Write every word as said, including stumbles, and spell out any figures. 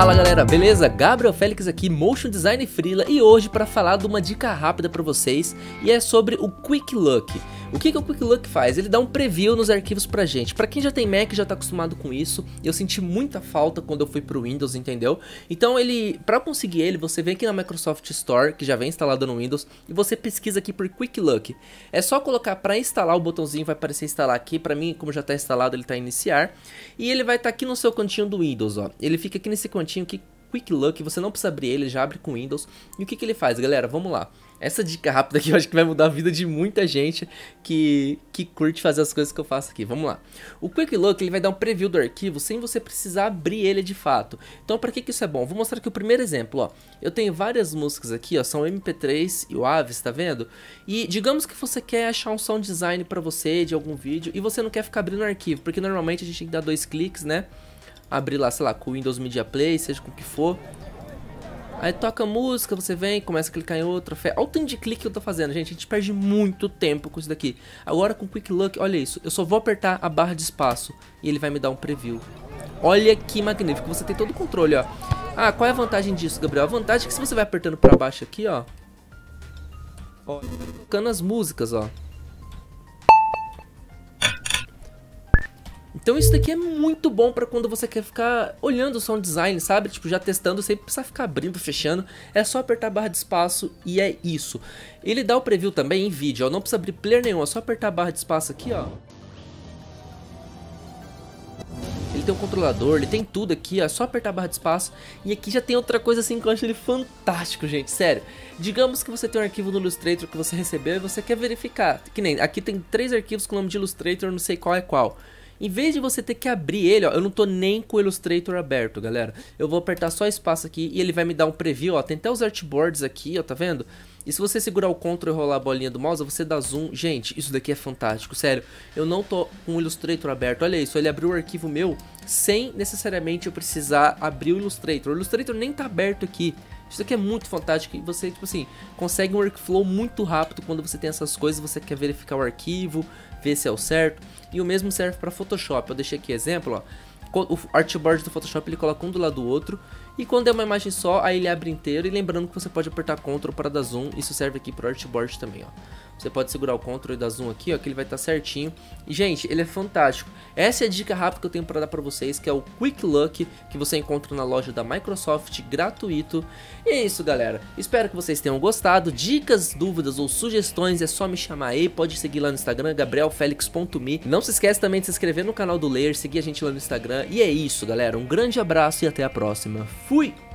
Fala galera, beleza? Gabriel Félix aqui, Motion Design Freela, e hoje para falar de uma dica rápida para vocês, e é sobre o Quick Look. O que, que o Quick Look faz? Ele dá um preview nos arquivos pra gente. Pra quem já tem Mac já tá acostumado com isso, eu senti muita falta quando eu fui pro Windows, entendeu? Então ele, pra conseguir ele, você vem aqui na Microsoft Store, que já vem instalado no Windows, e você pesquisa aqui por Quick Look. É só colocar pra instalar, o botãozinho vai aparecer instalar aqui, pra mim, como já tá instalado, ele tá em iniciar, e ele vai estar tá aqui no seu cantinho do Windows, ó. Ele fica aqui nesse cantinho que Quick Look, você não precisa abrir ele, já abre com Windows. E o que, que ele faz, galera? Vamos lá. Essa dica rápida aqui eu acho que vai mudar a vida de muita gente que, que curte fazer as coisas que eu faço aqui. Vamos lá. O Quick Look, ele vai dar um preview do arquivo sem você precisar abrir ele de fato. Então, para que, que isso é bom? Vou mostrar aqui o primeiro exemplo, ó. Eu tenho várias músicas aqui, ó, são M P três e Waves, tá vendo? E digamos que você quer achar um sound design para você de algum vídeo e você não quer ficar abrindo o arquivo, porque normalmente a gente tem que dar dois cliques, né? Abrir lá, sei lá, com o Windows Media Play, seja com o que for. Aí toca a música, você vem, começa a clicar em outra. Olha o tanto de clique que eu tô fazendo, gente. A gente perde muito tempo com isso daqui. Agora com o Quick Look, olha isso. Eu só vou apertar a barra de espaço e ele vai me dar um preview. Olha que magnífico, você tem todo o controle, ó. Ah, qual é a vantagem disso, Gabriel? A vantagem é que se você vai apertando pra baixo aqui, ó, ó, tocando as músicas, ó. Então isso daqui é muito bom pra quando você quer ficar olhando o sound design, sabe? Tipo, já testando, sem precisar ficar abrindo, fechando. É só apertar a barra de espaço e é isso. Ele dá o preview também em vídeo, ó. Não precisa abrir player nenhum, é só apertar a barra de espaço aqui, ó. Ele tem um controlador, ele tem tudo aqui, ó. É só apertar a barra de espaço. E aqui já tem outra coisa assim que eu acho ele fantástico, gente. Sério. Digamos que você tem um arquivo no Illustrator que você recebeu e você quer verificar. Que nem, aqui tem três arquivos com o nome de Illustrator, não sei qual é qual. Em vez de você ter que abrir ele, ó, eu não tô nem com o Illustrator aberto, galera. Eu vou apertar só espaço aqui e ele vai me dar um preview, ó. Tem até os artboards aqui, ó, tá vendo? E se você segurar o Ctrl e rolar a bolinha do mouse, você dá zoom. Gente, isso daqui é fantástico, sério. Eu não tô com o Illustrator aberto, olha isso. Ele abriu o arquivo meu sem necessariamente eu precisar abrir o Illustrator. O Illustrator nem tá aberto aqui. Isso aqui é muito fantástico e você, tipo assim, consegue um workflow muito rápido quando você tem essas coisas, você quer verificar o arquivo, ver se é o certo. E o mesmo serve para Photoshop. Eu deixei aqui exemplo, ó. O artboard do Photoshop ele coloca um do lado do outro. E quando é uma imagem só, aí ele abre inteiro. E lembrando que você pode apertar Ctrl para dar zoom. Isso serve aqui para o artboard também, ó. Você pode segurar o Ctrl e dar zoom aqui, ó, que ele vai estar certinho. E, gente, ele é fantástico. Essa é a dica rápida que eu tenho para dar para vocês, que é o Quick Look, que você encontra na loja da Microsoft, gratuito. E é isso, galera. Espero que vocês tenham gostado. Dicas, dúvidas ou sugestões, é só me chamar aí. Pode seguir lá no Instagram, gabriel felix ponto me. Não se esquece também de se inscrever no canal do Layer, seguir a gente lá no Instagram. E é isso, galera. Um grande abraço e até a próxima. Fui!